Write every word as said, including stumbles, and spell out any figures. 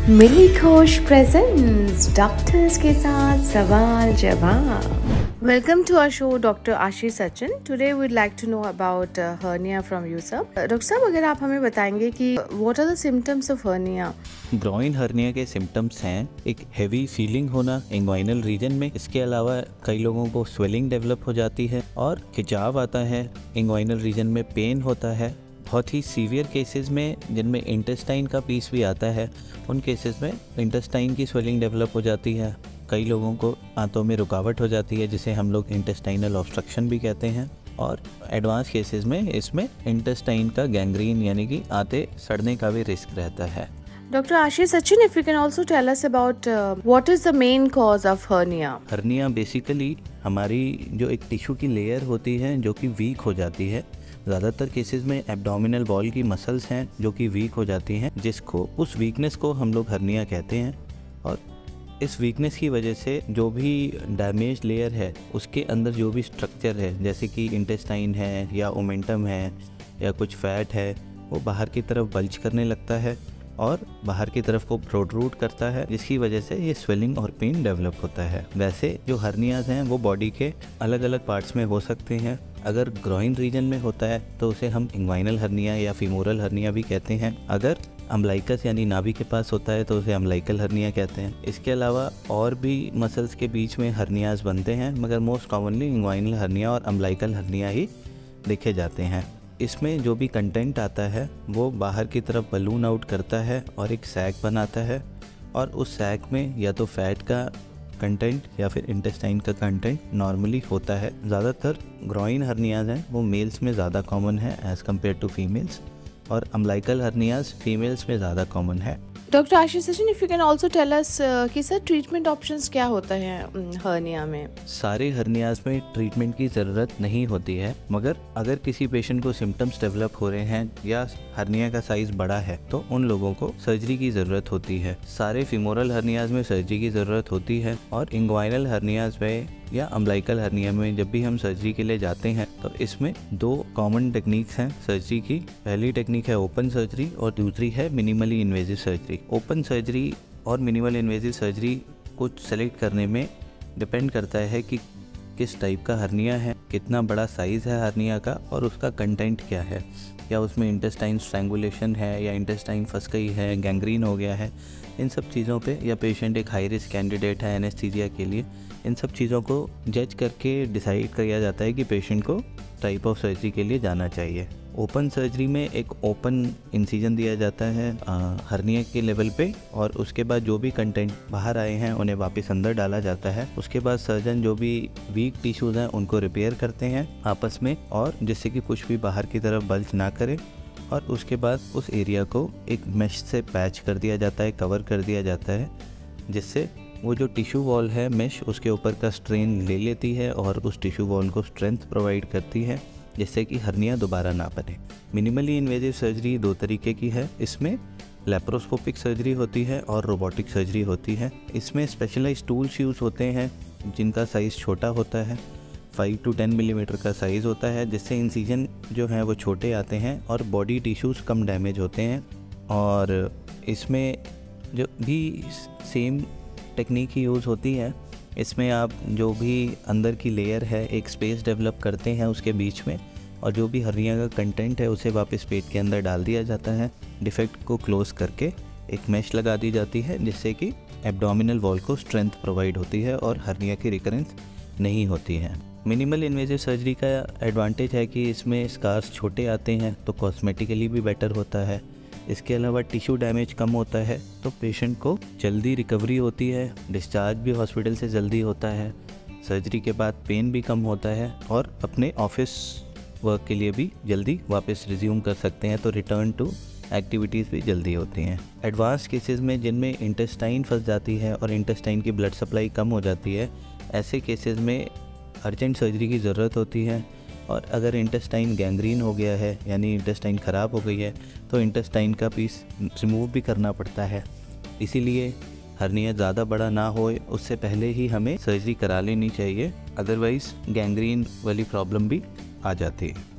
मिली Ghosh presents doctors के साथ सवाल जवाब। Welcome to our show, Doctor Ashish Sachin. Today we'd like to know about uh, hernia from you, sir. Doctor साहब, अगर आप हमें बताएंगे कि what are the symptoms of hernia? Groin hernia के सिम्टम्स हैं एक हेवी फीलिंग होना इंग्वाइनल रीजन में। इसके अलावा कई लोगों को स्वेलिंग डेवलप हो जाती है और खिंचाव आता है। इंग्वाइनल रीजन में पेन होता है। बहुत ही सीवियर केसेस में जिनमें इंटेस्टाइन का पीस भी आता है, उन केसेस में इंटेस्टाइन की स्वेलिंग डेवलप हो जाती है। कई लोगों को आंतों में रुकावट हो जाती है, जिसे हम लोग इंटेस्टाइनल ऑब्स्ट्रक्शन भी कहते हैं। और एडवांस केसेस में इसमें इंटेस्टाइन का गैंग्रीन यानी कि आंतें सड़ने का भी रिस्क रहता है। Doctor Ashish Sachin, if you can also tell us about uh, what is the main cause of hernia? Hernia basically हमारी जो एक टिश्यू की लेयर होती है जो कि वीक हो जाती है। ज़्यादातर केसेस में एब्डोमिनल वॉल की मसल्स हैं जो कि वीक हो जाती हैं, जिसको उस वीकनेस को हम लोग हर्निया कहते हैं। और इस वीकनेस की वजह से जो भी डैमेज लेयर है उसके अंदर जो भी स्ट्रक्चर है, जैसे कि इंटेस्टाइन है या ओमेंटम है या कुछ फैट है, वो बाहर की तरफ बल्ज करने लगता है और बाहर की तरफ को प्रोट्रूड करता है, जिसकी वजह से ये स्वेलिंग और पेन डेवलप होता है। वैसे जो हर्नियाज हैं वो बॉडी के अलग अलग पार्ट्स में हो सकते हैं। अगर ग्रॉइन रीजन में होता है तो उसे हम इंग्वाइनल हर्निया या फीमोरल हर्निया भी कहते हैं। अगर अम्बलाइकस यानी नाभि के पास होता है तो उसे अम्बलाइकल हर्निया कहते हैं। इसके अलावा और भी मसल्स के बीच में हर्नियाज बनते हैं, मगर मोस्ट कॉमनली इंग्वाइनल हर्निया और अम्बलाइकल हर्निया ही देखे जाते हैं। इसमें जो भी कंटेंट आता है वो बाहर की तरफ बलून आउट करता है और एक सैक बनाता है, और उस सैक में या तो फैट का कंटेंट या फिर इंटेस्टाइन का कंटेंट नॉर्मली होता है। ज़्यादातर ग्रॉइन हर्नियाज हैं वो मेल्स में ज़्यादा कॉमन है एज़ कम्पेयर टू फीमेल्स, और अम्बलाइकल हर्नियाज फीमेल्स में ज़्यादा कॉमन है। Doctor Ashish Sachin, if you can also tell us कि सर ट्रीटमेंट ऑप्शंस क्या होता है हर्निया में? सारे हर्नियाज में ट्रीटमेंट की ज़रूरत नहीं होती है, मगर अगर किसी पेशेंट को सिम्टम्स डेवलप हो रहे हैं या हर्निया का साइज़ बड़ा है तो उन लोगों को सर्जरी की ज़रूरत होती है। सारे फीमोरल हर्नियाज में सर्जरी की ज़रूरत होती है, और इंग्वाइनल हर्नियाज में या अम्बलाइकल हर्निया में जब भी हम सर्जरी के लिए जाते हैं तो इसमें दो कॉमन टेक्निक्स हैं सर्जरी की। पहली टेक्निक है ओपन सर्जरी और दूसरी है minimally invasive surgery. Open surgery और मिनिमल इन्वेजिव सर्जरी को सेलेक्ट करने में डिपेंड करता है कि किस टाइप का हर्निया है, कितना बड़ा साइज़ है हर्निया का, और उसका कंटेंट क्या है। या उसमें इंटेस्टाइन स्ट्रैंगुलेशन है या इंटेस्टाइन फंस गई है, गैंग्रीन हो गया है, इन सब चीज़ों पे, या पेशेंट एक हाई रिस्क कैंडिडेट है एनेस्थीसिया के लिए, इन सब चीज़ों को जज करके डिसाइड किया जाता है कि पेशेंट को टाइप ऑफ सर्जरी के लिए जाना चाहिए। ओपन सर्जरी में एक ओपन इंसिजन दिया जाता है हर्निया के लेवल पे, और उसके बाद जो भी कंटेंट बाहर आए हैं उन्हें वापस अंदर डाला जाता है। उसके बाद सर्जन जो भी वीक टिश्यूज़ हैं उनको रिपेयर करते हैं आपस में, और जिससे कि कुछ भी बाहर की तरफ बल्ज ना करे, और उसके बाद उस एरिया को एक मेश से पैच कर दिया जाता है, कवर कर दिया जाता है, जिससे वो जो टिश्यू वॉल है मेश उसके ऊपर का स्ट्रेन ले लेती है और उस टिश्यू वॉल को स्ट्रेंथ प्रोवाइड करती है, जिससे कि हर्निया दोबारा ना बने। मिनिमली इन्वेजिव सर्जरी दो तरीके की है। इसमें लेप्रोस्कोपिक सर्जरी होती है और रोबोटिक सर्जरी होती है। इसमें स्पेशलाइज्ड टूल्स यूज़ होते हैं जिनका साइज़ छोटा होता है, फाइव टू टेन मिलीमीटर का साइज़ होता है, जिससे इंसिजन जो है वो छोटे आते हैं और बॉडी टिश्यूज़ कम डैमेज होते हैं। और इसमें जो भी सेम टेक्निक ही यूज़ होती है, इसमें आप जो भी अंदर की लेयर है एक स्पेस डेवलप करते हैं उसके बीच में, और जो भी हर्निया का कंटेंट है उसे वापस पेट के अंदर डाल दिया जाता है। डिफेक्ट को क्लोज करके एक मेश लगा दी जाती है, जिससे कि एब्डोमिनल वॉल को स्ट्रेंथ प्रोवाइड होती है और हर्निया की रिकरेंस नहीं होती है। मिनिमल इन्वेजिव सर्जरी का एडवांटेज है कि इसमें स्कार्स छोटे आते हैं तो कॉस्मेटिकली भी बेटर होता है। इसके अलावा टिश्यू डैमेज कम होता है तो पेशेंट को जल्दी रिकवरी होती है, डिस्चार्ज भी हॉस्पिटल से जल्दी होता है, सर्जरी के बाद पेन भी कम होता है, और अपने ऑफिस वर्क के लिए भी जल्दी वापस रिज्यूम कर सकते हैं, तो रिटर्न टू एक्टिविटीज़ भी जल्दी होती हैं। एडवांस केसेस में जिनमें इंटेस्टाइन फंस जाती है और इंटेस्टाइन की ब्लड सप्लाई कम हो जाती है, ऐसे केसेस में अर्जेंट सर्जरी की ज़रूरत होती है। और अगर इंटेस्टाइन गैंग्रीन हो गया है यानी इंटेस्टाइन ख़राब हो गई है तो इंटेस्टाइन का पीस रिमूव भी करना पड़ता है। इसीलिए हर्निया ज़्यादा बड़ा ना हो उससे पहले ही हमें सर्जरी करा लेनी चाहिए, अदरवाइज़ गैंग्रीन वाली प्रॉब्लम भी आ जाती है।